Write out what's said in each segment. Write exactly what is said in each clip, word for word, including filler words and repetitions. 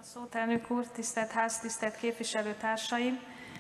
a szót, elnök úr, tisztelt ház, tisztelt képviselőtársaim!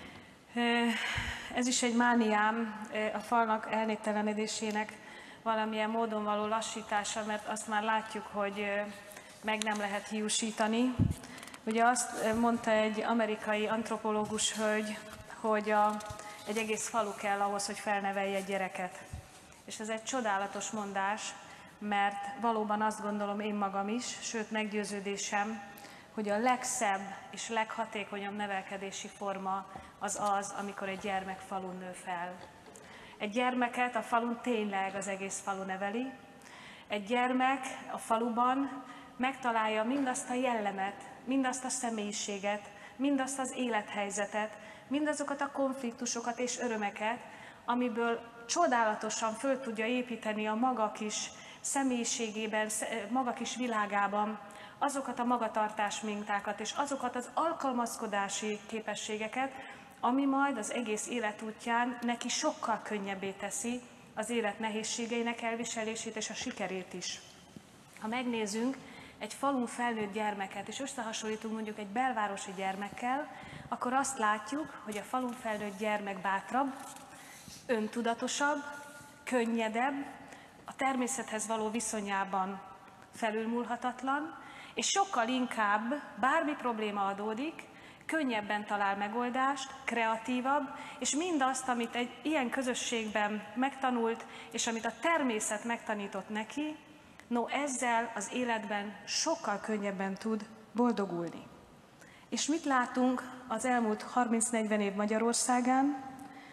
Ez is egy mániám, a falnak elnéptelenedésének valamilyen módon való lassítása, mert azt már látjuk, hogy meg nem lehet hiúsítani. Ugye azt mondta egy amerikai antropológus hölgy, hogy a, egy egész falu kell ahhoz, hogy felnevelje egy gyereket. És ez egy csodálatos mondás, mert valóban azt gondolom én magam is, sőt meggyőződésem, hogy a legszebb és leghatékonyabb nevelkedési forma az az, amikor egy gyermek falun nő fel. Egy gyermeket a falun tényleg az egész falu neveli. Egy gyermek a faluban megtalálja mindazt a jellemet, mindazt a személyiséget, mindazt az élethelyzetet, mindazokat a konfliktusokat és örömeket, amiből csodálatosan föl tudja építeni a maga kis személyiségében, maga kis világában azokat a magatartás mintákat és azokat az alkalmazkodási képességeket, ami majd az egész életútján neki sokkal könnyebbé teszi az élet nehézségeinek elviselését és a sikerét is. Ha megnézzünk egy falun felnőtt gyermeket, és összehasonlítunk mondjuk egy belvárosi gyermekkel, akkor azt látjuk, hogy a falun felnőtt gyermek bátrabb, öntudatosabb, könnyedebb, a természethez való viszonyában felülmúlhatatlan, és sokkal inkább bármi probléma adódik, könnyebben talál megoldást, kreatívabb, és mindazt, amit egy ilyen közösségben megtanult, és amit a természet megtanított neki, no ezzel az életben sokkal könnyebben tud boldogulni. És mit látunk az elmúlt harminc-negyven év Magyarországán?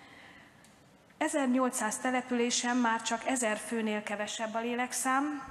ezernyolcszáz településen már csak ezer főnél kevesebb a lélekszám.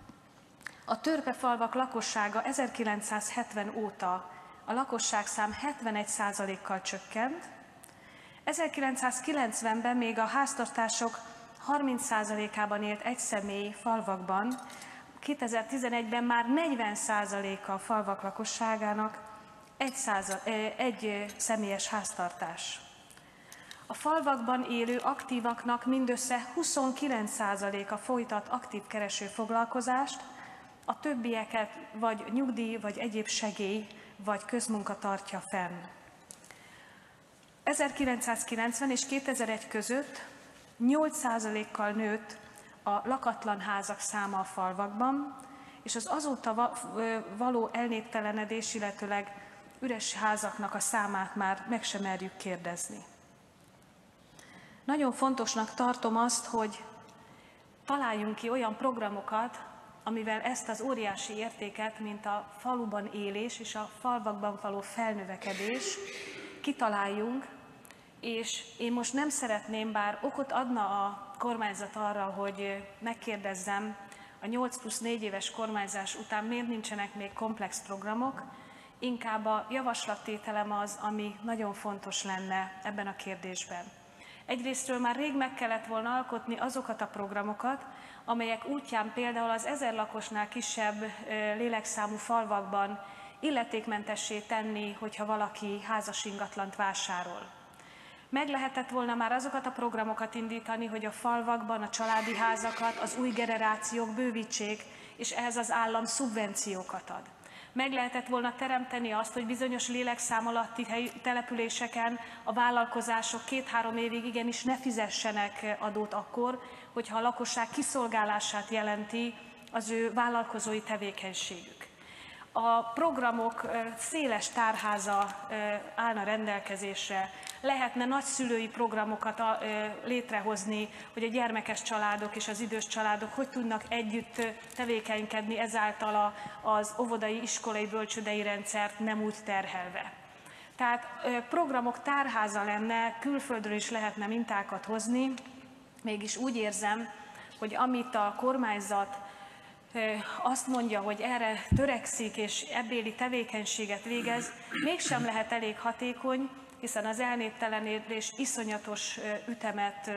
A törpefalvak lakossága ezerkilencszázhetven óta a lakosságszám hetvenegy százalékkal csökkent. ezerkilencszázkilencvenben még a háztartások harminc százalékában élt egy személy falvakban, kétezer-tizenegyben már negyven százaléka a falvak lakosságának egy, száza, egy személyes háztartás. A falvakban élő aktívaknak mindössze huszonkilenc százaléka folytat aktív keresőfoglalkozást, a többieket vagy nyugdíj, vagy egyéb segély, vagy közmunka tartja fenn. ezerkilencszázkilencven és kétezer-egy között nyolc százalékkal nőtt a lakatlan házak száma a falvakban, és az azóta való elnéptelenedés, illetőleg üres házaknak a számát már meg sem merjük kérdezni. Nagyon fontosnak tartom azt, hogy találjunk ki olyan programokat, amivel ezt az óriási értéket, mint a faluban élés és a falvakban való felnövekedés kitaláljunk, és én most nem szeretném, bár okot adna a kormányzat arra, hogy megkérdezzem, a nyolc plusz négy éves kormányzás után miért nincsenek még komplex programok, inkább a javaslattételem az, ami nagyon fontos lenne ebben a kérdésben. Egyrésztről már rég meg kellett volna alkotni azokat a programokat, amelyek útján például az ezer lakosnál kisebb lélekszámú falvakban illetékmentessé tenni, hogyha valaki házas ingatlant vásárol. Meg lehetett volna már azokat a programokat indítani, hogy a falvakban a családi házakat az új generációk bővítsék, és ehhez az állam szubvenciókat ad. Meg lehetett volna teremteni azt, hogy bizonyos lélekszám alatti helyi településeken a vállalkozások két-három évig igenis ne fizessenek adót akkor, hogyha a lakosság kiszolgálását jelenti az ő vállalkozói tevékenységük. A programok széles tárháza állna rendelkezésre, lehetne nagyszülői programokat létrehozni, hogy a gyermekes családok és az idős családok hogy tudnak együtt tevékenykedni, ezáltal az óvodai, iskolai, bölcsődei rendszert nem úgy terhelve. Tehát programok tárháza lenne, külföldről is lehetne mintákat hozni, mégis úgy érzem, hogy amit a kormányzat azt mondja, hogy erre törekszik és ebbéli tevékenységet végez, mégsem lehet elég hatékony, hiszen az elnéptelenedés iszonyatos ütemet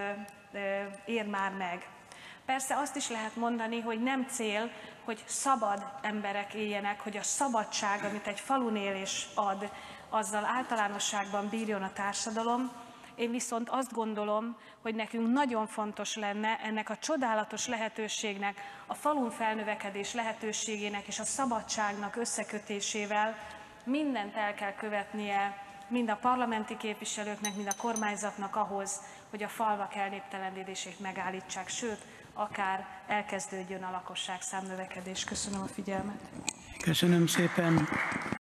ér már meg. Persze azt is lehet mondani, hogy nem cél, hogy szabad emberek éljenek, hogy a szabadság, amit egy falun élés ad, azzal általánosságban bírjon a társadalom. Én viszont azt gondolom, hogy nekünk nagyon fontos lenne ennek a csodálatos lehetőségnek, a falun felnövekedés lehetőségének és a szabadságnak összekötésével mindent el kell követnie mind a parlamenti képviselőknek, mind a kormányzatnak ahhoz, hogy a falvak elnéptelenedését megállítsák, sőt, akár elkezdődjön a lakosság számnövekedés. Köszönöm a figyelmet. Köszönöm szépen.